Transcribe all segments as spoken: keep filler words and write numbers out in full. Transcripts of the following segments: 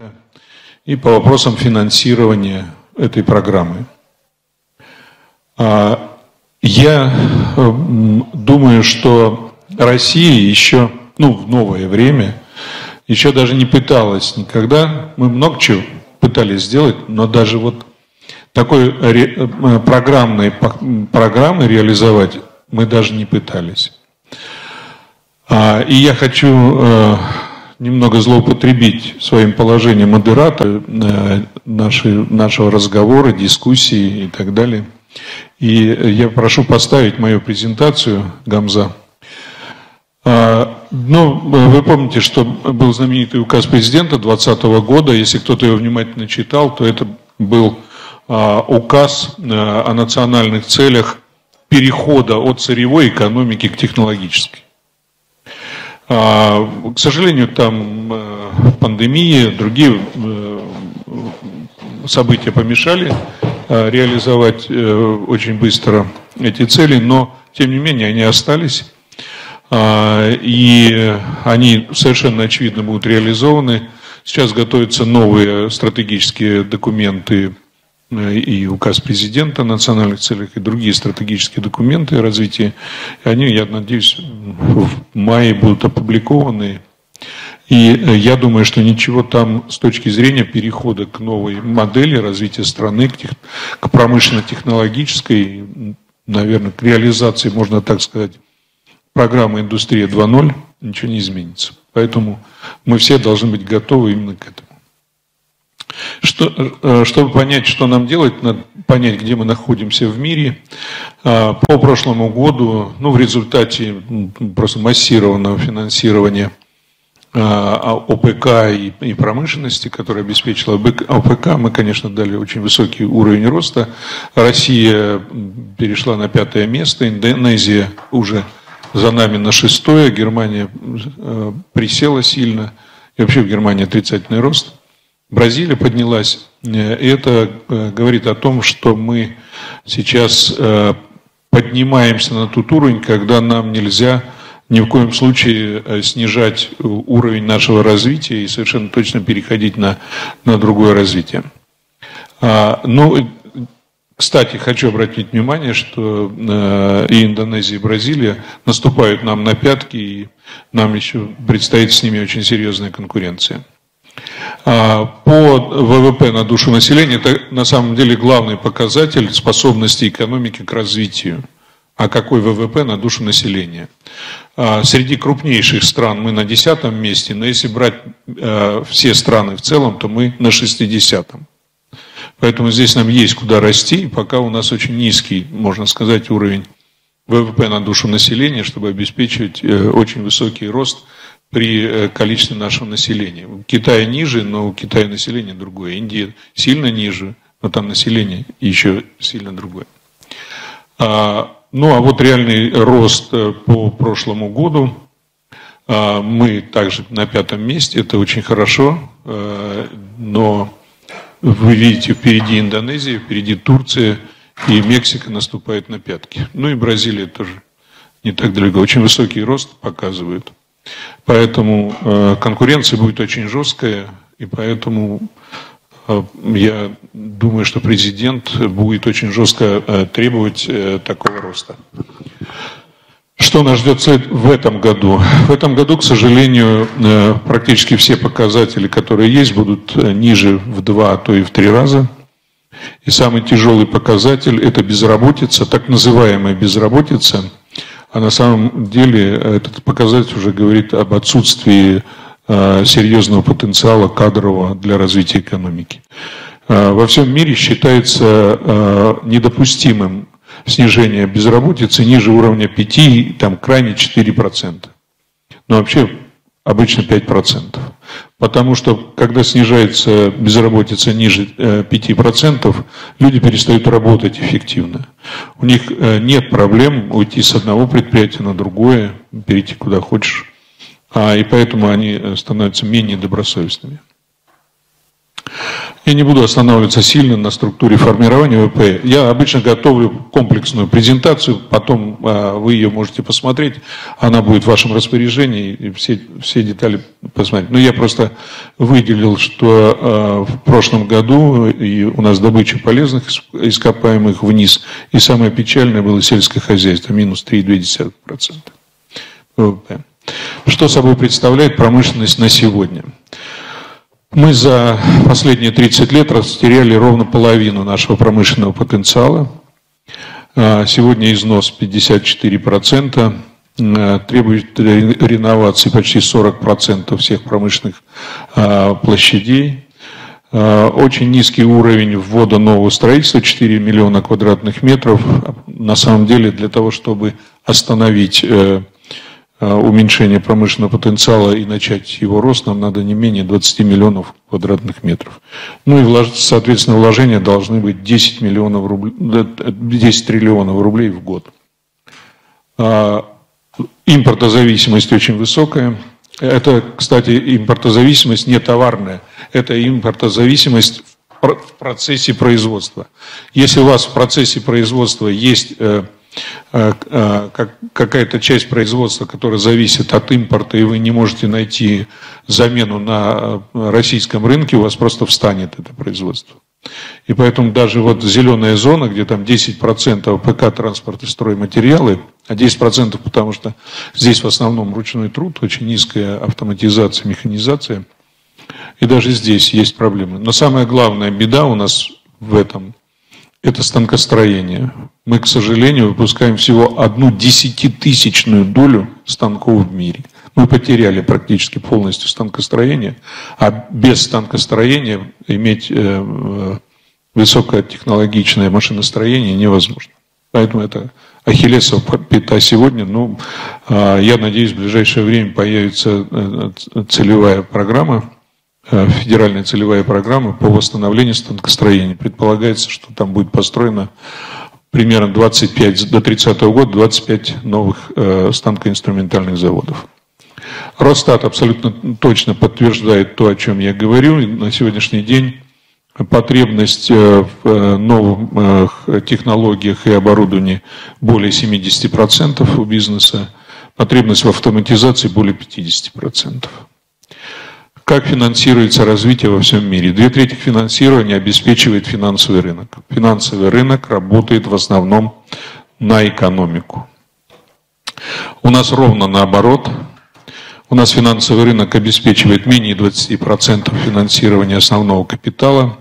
и по вопросам финансирования этой программы. Я думаю, что Россия еще, ну, в новое время, еще даже не пыталась никогда, мы много чего пытались сделать, но даже вот такой ре, программной программы реализовать мы даже не пытались. И я хочу немного злоупотребить своим положением модератора нашей, нашего разговора, дискуссии и так далее. И я прошу поставить мою презентацию, Гамза. Ну, вы помните, что был знаменитый указ президента двадцатого года. Если кто-то его внимательно читал, то это был указ о национальных целях перехода от сырьевой экономики к технологической. К сожалению, там пандемия, другие события помешали реализовать очень быстро эти цели, но, тем не менее, они остались, и они совершенно очевидно будут реализованы. Сейчас готовятся новые стратегические документы и указ президента о национальных целях, и другие стратегические документы развития. Они, я надеюсь, в мае будут опубликованы. И я думаю, что ничего там с точки зрения перехода к новой модели развития страны, к, тех, к промышленно-технологической, наверное, к реализации, можно так сказать, программы «Индустрия два ноль», ничего не изменится. Поэтому мы все должны быть готовы именно к этому. Что, чтобы понять, что нам делать, надо понять, где мы находимся в мире. По прошлому году, ну, в результате просто массированного финансирования ОПК и, и промышленности, которая обеспечила ОПК, мы, конечно, дали очень высокий уровень роста. Россия перешла на пятое место, Индонезия уже за нами на шестое, Германия присела сильно, и вообще в Германии отрицательный рост. Бразилия поднялась, и это говорит о том, что мы сейчас поднимаемся на тот уровень, когда нам нельзя ни в коем случае снижать уровень нашего развития и совершенно точно переходить на, на другое развитие. Ну, кстати, хочу обратить внимание, что и Индонезия, и Бразилия наступают нам на пятки, и нам еще предстоит с ними очень серьезная конкуренция. По ВВП на душу населения это на самом деле главный показатель способности экономики к развитию. А какой ВВП на душу населения? Среди крупнейших стран мы на десятом месте, но если брать все страны в целом, то мы на шестидесятом. Поэтому здесь нам есть куда расти, пока у нас очень низкий, можно сказать, уровень ВВП на душу населения, чтобы обеспечивать очень высокий рост при количестве нашего населения. У Китая ниже, но у Китая население другое. Индия сильно ниже, но там население еще сильно другое. Ну, а вот реальный рост по прошлому году, мы также на пятом месте, это очень хорошо, но вы видите, впереди Индонезия, впереди Турция, и Мексика наступает на пятки. Ну и Бразилия тоже не так далеко, очень высокий рост показывают. Поэтому конкуренция будет очень жесткая, и поэтому я думаю, что президент будет очень жестко требовать такого роста. Что нас ждет в этом году? В этом году, к сожалению, практически все показатели, которые есть, будут ниже в два, а то и в три раза. И самый тяжелый показатель – это безработица, так называемая безработица. А на самом деле этот показатель уже говорит об отсутствии серьезного потенциала кадрового для развития экономики. Во всем мире считается недопустимым снижение безработицы ниже уровня пяти, там крайне четыре процента. Но вообще обычно пять процентов. Потому что когда снижается безработица ниже пяти процентов, люди перестают работать эффективно. У них нет проблем уйти с одного предприятия на другое, перейти куда хочешь. И поэтому они становятся менее добросовестными. Я не буду останавливаться сильно на структуре формирования ВВП. Я обычно готовлю комплексную презентацию, потом э, вы ее можете посмотреть, она будет в вашем распоряжении, и все, все детали посмотреть. Но я просто выделил, что э, в прошлом году и у нас добыча полезных ископаемых вниз, и самое печальное было сельское хозяйство, минус три целых две десятых процента ВВП. Что собой представляет промышленность на сегодня? Мы за последние тридцать лет растеряли ровно половину нашего промышленного потенциала. Сегодня износ пятьдесят четыре процента, требует реновации почти сорок процентов всех промышленных площадей. Очень низкий уровень ввода нового строительства, четыре миллиона квадратных метров. На самом деле для того, чтобы остановить уменьшение промышленного потенциала и начать его рост, нам надо не менее двадцати миллионов квадратных метров. Ну и, соответственно, вложения должны быть десять миллионов рублей, десять триллионов рублей в год. Импортозависимость очень высокая. Это, кстати, импортозависимость не товарная, это импортозависимость в процессе производства. Если у вас в процессе производства есть какая-то часть производства, которая зависит от импорта, и вы не можете найти замену на российском рынке, у вас просто встанет это производство. И поэтому даже вот зеленая зона, где там десять процентов ПК, транспорт и стройматериалы, а десять процентов потому что здесь в основном ручной труд, очень низкая автоматизация, механизация, и даже здесь есть проблемы. Но самая главная беда у нас в этом – это станкостроение. Мы, к сожалению, выпускаем всего одну десятитысячную долю станков в мире. Мы потеряли практически полностью станкостроение, а без станкостроения иметь э, высокотехнологичное машиностроение невозможно. Поэтому это ахиллесова пята сегодня. Ну, э, я надеюсь, в ближайшее время появится э, целевая программа, федеральная целевая программа по восстановлению станкостроения. Предполагается, что там будет построено примерно двадцать пять, до тридцатого года двадцать пять новых э, станкоинструментальных заводов. Росстат абсолютно точно подтверждает то, о чем я говорю. На сегодняшний день потребность в новых технологиях и оборудовании более семидесяти процентов у бизнеса, потребность в автоматизации более пятидесяти процентов. Как финансируется развитие во всем мире? Две трети финансирования обеспечивает финансовый рынок. Финансовый рынок работает в основном на экономику. У нас ровно наоборот. У нас финансовый рынок обеспечивает менее двадцати процентов финансирования основного капитала.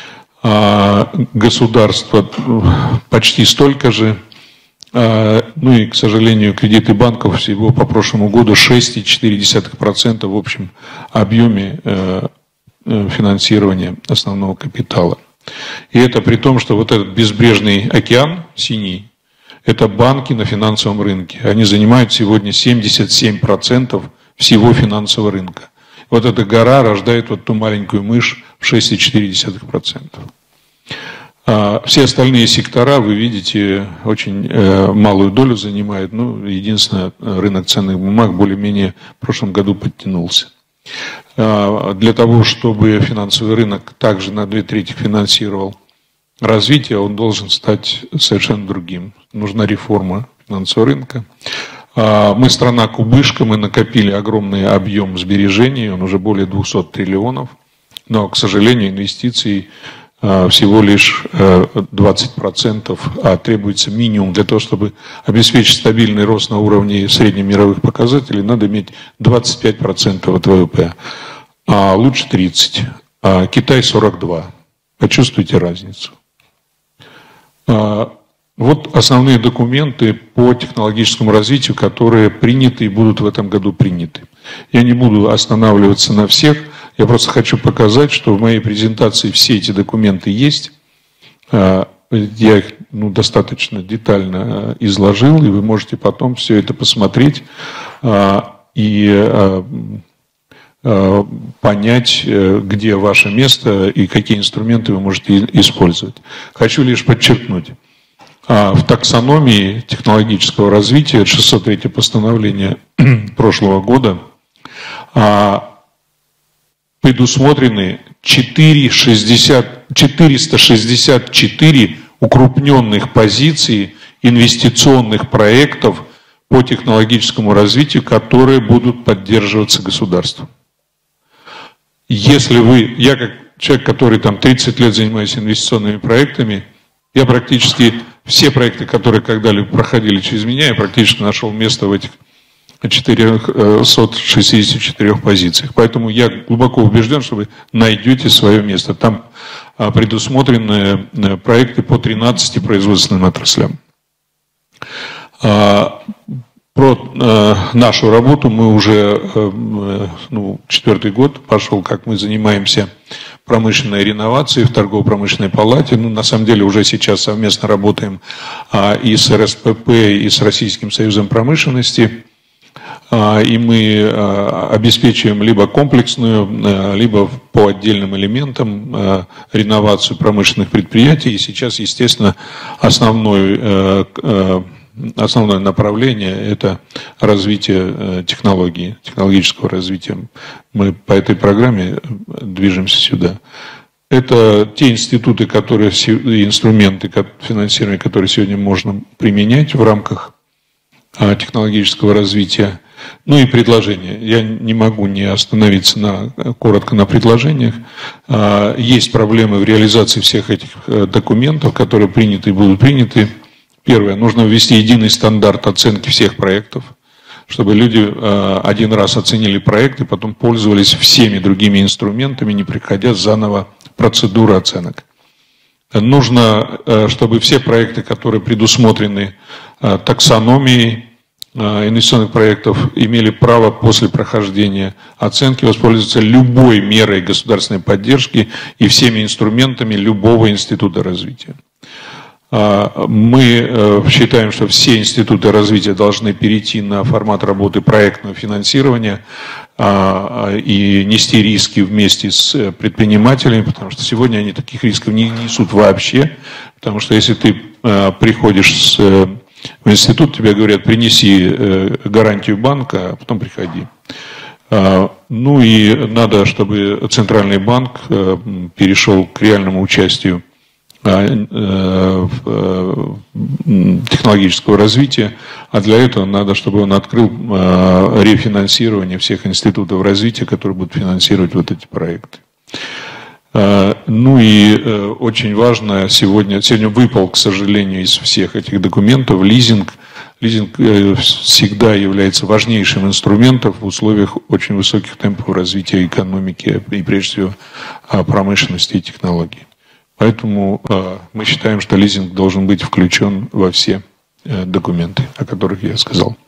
Государство почти столько же. Ну и, к сожалению, кредиты банков всего по прошлому году шесть целых четыре десятых процента в общем объеме финансирования основного капитала. И это при том, что вот этот безбрежный океан синий, это банки на финансовом рынке. Они занимают сегодня семьдесят семь процентов всего финансового рынка. Вот эта гора рождает вот ту маленькую мышь в шесть целых четыре десятых процента. Все остальные сектора, вы видите, очень малую долю занимают. Ну, единственное, рынок ценных бумаг более-менее в прошлом году подтянулся. Для того, чтобы финансовый рынок также на две трети финансировал развитие, он должен стать совершенно другим. Нужна реформа финансового рынка. Мы страна кубышка, мы накопили огромный объем сбережений, он уже более двухсот триллионов, но, к сожалению, инвестиций всего лишь двадцать процентов, а требуется минимум для того, чтобы обеспечить стабильный рост на уровне среднемировых показателей, надо иметь двадцать пять процентов от ВВП, а лучше тридцать процентов, а Китай сорок два процента. Почувствуйте разницу. Вот основные документы по технологическому развитию, которые приняты и будут в этом году приняты. Я не буду останавливаться на всех. Я просто хочу показать, что в моей презентации все эти документы есть. Я их ну, достаточно детально изложил, и вы можете потом все это посмотреть и понять, где ваше место и какие инструменты вы можете использовать. Хочу лишь подчеркнуть. В таксономии технологического развития, шестьсот третье постановление прошлого года, предусмотрены четыреста шестьдесят четыре укрупненных позиций инвестиционных проектов по технологическому развитию, которые будут поддерживаться государством. Если вы, я как человек, который там тридцать лет занимаюсь инвестиционными проектами, я практически все проекты, которые когда-либо проходили через меня, я практически нашел место в этих четырехстах шестидесяти четырёх позициях. Поэтому я глубоко убежден, что вы найдете свое место. Там предусмотрены проекты по тринадцати производственным отраслям. Про нашу работу мы уже, ну, четвертый год пошел, как мы занимаемся промышленной реновацией в торгово-промышленной палате. Ну, на самом деле уже сейчас совместно работаем и с эр эс пэ пэ, и с Российским союзом промышленности. И мы обеспечиваем либо комплексную, либо по отдельным элементам реновацию промышленных предприятий. И сейчас, естественно, основной, основное направление – это развитие технологий, технологического развития. Мы по этой программе движемся сюда. Это те институты, которые, инструменты финансирования, которые сегодня можно применять в рамках технологического развития. Ну и предложения. Я не могу не остановиться на, коротко на предложениях. Есть проблемы в реализации всех этих документов, которые приняты и будут приняты. Первое. Нужно ввести единый стандарт оценки всех проектов, чтобы люди один раз оценили проект и потом пользовались всеми другими инструментами, не приходя заново процедуры оценок. Нужно, чтобы все проекты, которые предусмотрены таксономией инвестиционных проектов, имели право после прохождения оценки воспользоваться любой мерой государственной поддержки и всеми инструментами любого института развития. Мы считаем, что все институты развития должны перейти на формат работы проектного финансирования и нести риски вместе с предпринимателями, потому что сегодня они таких рисков не несут вообще, потому что если ты приходишь с, в институт, тебе говорят, принеси гарантию банка, а потом приходи. Ну и надо, чтобы Центральный банк перешел к реальному участию технологического развития, а для этого надо, чтобы он открыл рефинансирование всех институтов развития, которые будут финансировать вот эти проекты. Ну и очень важно, сегодня, сегодня выпал, к сожалению, из всех этих документов лизинг. Лизинг всегда является важнейшим инструментом в условиях очень высоких темпов развития экономики и, прежде всего, промышленности и технологий. Поэтому э, мы считаем, что лизинг должен быть включен во все э, документы, о которых я сказал.